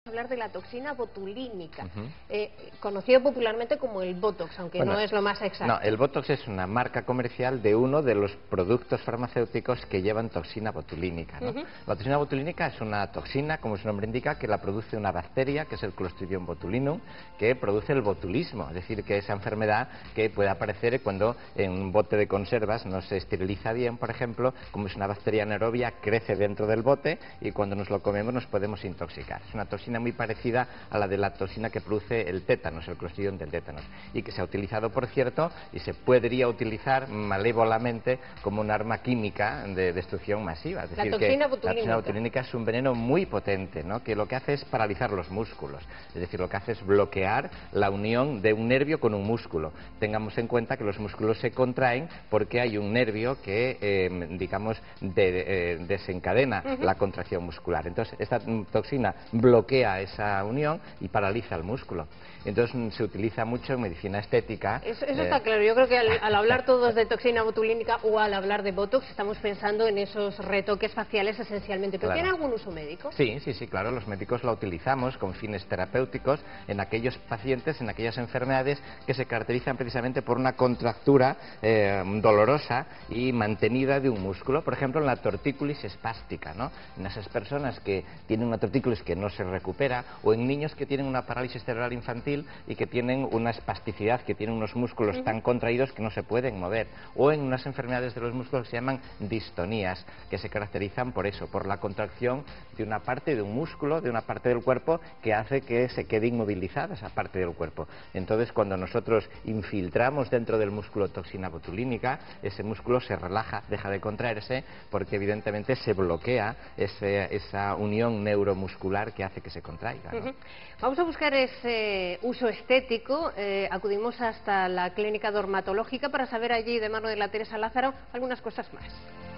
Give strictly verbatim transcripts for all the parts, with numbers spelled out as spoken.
hablar de la toxina botulínica, Uh-huh. eh, conocido popularmente como el Botox, aunque bueno, no es lo más exacto. No, el Botox es una marca comercial de uno de los productos farmacéuticos que llevan toxina botulínica, ¿no? Uh-huh. La toxina botulínica es una toxina, como su nombre indica, que la produce una bacteria, que es el Clostridium botulinum, que produce el botulismo, es decir, que esa enfermedad que puede aparecer cuando en un bote de conservas no se esteriliza bien, por ejemplo, como es una bacteria anaerobia, crece dentro del bote y cuando nos lo comemos nos podemos intoxicar. Es una toxina muy parecida a la de la toxina que produce el tétanos, el Clostridium del tétanos, y que se ha utilizado, por cierto, y se podría utilizar malévolamente como un arma química de destrucción masiva. Es decir, la toxina que botulínica. La toxina botulínica es un veneno muy potente, ¿no? Que lo que hace es paralizar los músculos, es decir, lo que hace es bloquear la unión de un nervio con un músculo. Tengamos en cuenta que los músculos se contraen porque hay un nervio que, eh, digamos, de, eh, desencadena uh-huh. la contracción muscular. Entonces, esta toxina bloquea esa unión y paraliza el músculo. Entonces, se utiliza mucho en medicina estética. Eso, eso eh... está claro. Yo creo que al, al hablar todos de toxina botulínica o al hablar de Botox, estamos pensando en esos retoques faciales esencialmente. ¿Pero claro. tiene algún uso médico? Sí, sí, sí, claro. Los médicos la utilizamos con fines terapéuticos en aquellos pacientes, en aquellas enfermedades que se caracterizan precisamente por una contractura eh, dolorosa y mantenida de un músculo. Por ejemplo, en la tortícolis espástica, ¿no? En esas personas que tienen una tortícolis que no se recupera, o en niños que tienen una parálisis cerebral infantil y que tienen una espasticidad, que tienen unos músculos uh-huh. tan contraídos que no se pueden mover, o en unas enfermedades de los músculos que se llaman distonías, que se caracterizan por eso, por la contracción de una parte de un músculo, de una parte del cuerpo, que hace que se quede inmovilizada esa parte del cuerpo. Entonces, cuando nosotros infiltramos dentro del músculo toxina botulínica, ese músculo se relaja, deja de contraerse, porque evidentemente se bloquea ese, esa unión neuromuscular que hace que se contraiga, ¿no? Uh-huh. Vamos a buscar ese uso estético. Eh, acudimos hasta la clínica dermatológica para saber allí, de mano de la Teresa Lázaro, algunas cosas más.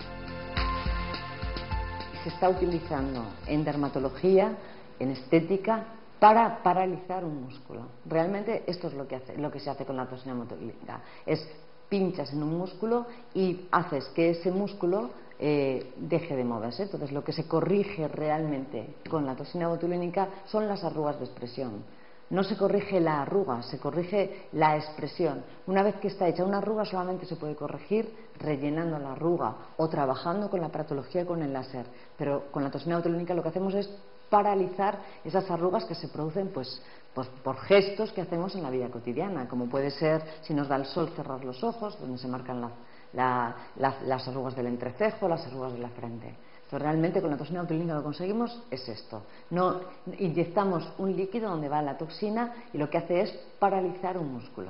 Se está utilizando en dermatología, en estética, para paralizar un músculo. Realmente esto es lo que hace, lo que se hace con la toxina botulínica. Es pinchas en un músculo y haces que ese músculo eh, deje de moverse. Entonces, lo que se corrige realmente con la toxina botulínica son las arrugas de expresión. No se corrige la arruga, se corrige la expresión. Una vez que está hecha una arruga, solamente se puede corregir rellenando la arruga o trabajando con la aparatología con el láser. Pero con la toxina botulínica lo que hacemos es paralizar esas arrugas que se producen pues, pues por gestos que hacemos en la vida cotidiana, como puede ser, si nos da el sol, cerrar los ojos, donde se marcan la, la, la, las arrugas del entrecejo, las arrugas de la frente. Entonces, realmente con la toxina botulínica lo que conseguimos es esto. No inyectamos un líquido donde va la toxina y lo que hace es paralizar un músculo.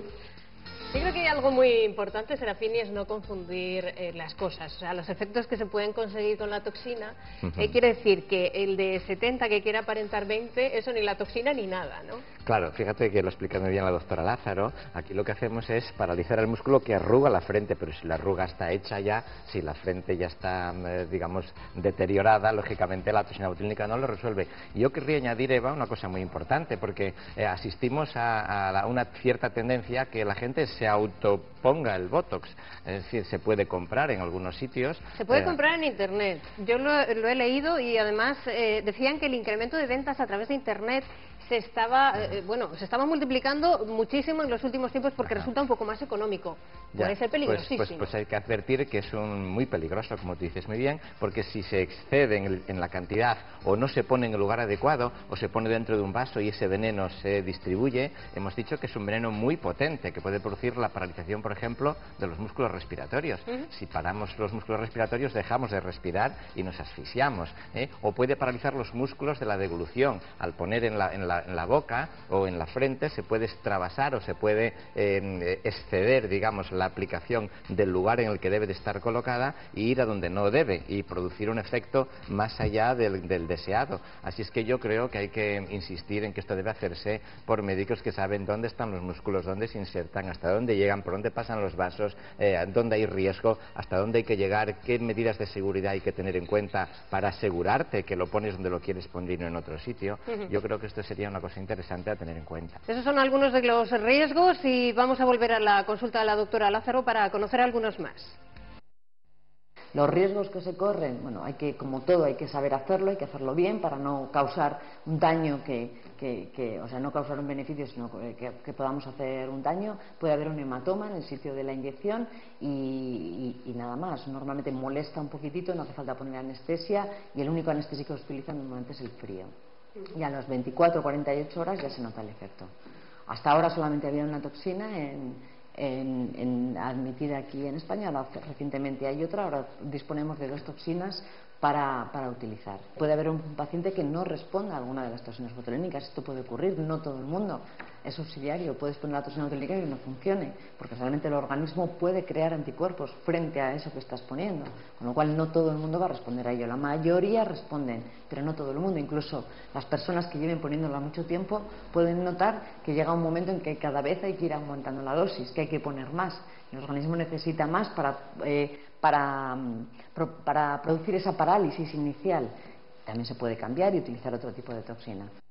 Yo creo que hay algo muy importante, Serafini, es no confundir eh, las cosas. O sea, los efectos que se pueden conseguir con la toxina, uh-huh. eh, quiere decir que el de setenta que quiere aparentar veinte, eso ni la toxina ni nada, ¿no? Claro, fíjate que lo explica muy bien la doctora Lázaro. Aquí lo que hacemos es paralizar el músculo que arruga la frente, pero si la arruga está hecha ya, si la frente ya está, eh, digamos, deteriorada, lógicamente la toxina botulínica no lo resuelve. Y yo querría añadir, Eva, una cosa muy importante, porque eh, asistimos a, a la, una cierta tendencia que la gente se autoponga el Botox, es decir, se puede comprar en algunos sitios. Se puede eh... comprar en Internet, yo lo, lo he leído y además eh, decían que el incremento de ventas a través de Internet se estaba, eh, bueno, se estaba multiplicando muchísimo en los últimos tiempos porque Ajá. resulta un poco más económico. Puede ser peligrosísimo. Pues, pues, pues hay que advertir que es un muy peligroso, como tú dices muy bien, porque si se excede en, el, en la cantidad o no se pone en el lugar adecuado o se pone dentro de un vaso y ese veneno se distribuye, hemos dicho que es un veneno muy potente que puede producir la paralización, por ejemplo, de los músculos respiratorios. Uh-huh. Si paramos los músculos respiratorios dejamos de respirar y nos asfixiamos, ¿eh? O puede paralizar los músculos de la deglución. Al poner en la, en la, en la boca o en la frente se puede extravasar o se puede eh, exceder, digamos, la aplicación del lugar en el que debe de estar colocada y ir a donde no debe y producir un efecto más allá del, del deseado. Así es que yo creo que hay que insistir en que esto debe hacerse por médicos que saben dónde están los músculos, dónde se insertan, hasta dónde llegan, por dónde pasan los vasos, eh, dónde hay riesgo, hasta dónde hay que llegar, qué medidas de seguridad hay que tener en cuenta para asegurarte que lo pones donde lo quieres poner y no en otro sitio. Uh-huh. Yo creo que esto sería una cosa interesante a tener en cuenta. Esos son algunos de los riesgos y vamos a volver a la consulta de la doctora Lázaro para conocer algunos más. Los riesgos que se corren, bueno, hay que, como todo, hay que saber hacerlo, hay que hacerlo bien para no causar un daño que, que, que o sea, no causar un beneficio, sino que, que podamos hacer un daño. Puede haber un hematoma en el sitio de la inyección y, y, y nada más. Normalmente molesta un poquitito, no hace falta poner anestesia y el único anestésico que se utiliza normalmente es el frío. Y a las veinticuatro o cuarenta y ocho horas ya se nota el efecto. Hasta ahora solamente había una toxina en En, en, admitida aquí en España, ahora recientemente hay otra, ahora disponemos de dos toxinas para, para utilizar. Puede haber un paciente que no responda a alguna de las toxinas botulínicas, esto puede ocurrir, no todo el mundo es subsidiario, puedes poner la toxina botulínica y que no funcione, porque realmente el organismo puede crear anticuerpos frente a eso que estás poniendo, con lo cual no todo el mundo va a responder a ello, la mayoría responden, pero no todo el mundo, incluso las personas que lleven poniéndola mucho tiempo pueden notar que llega un momento en que cada vez hay que ir aumentando la dosis, que hay que poner más, el organismo necesita más para, eh, para, para producir esa parálisis inicial. También se puede cambiar y utilizar otro tipo de toxina.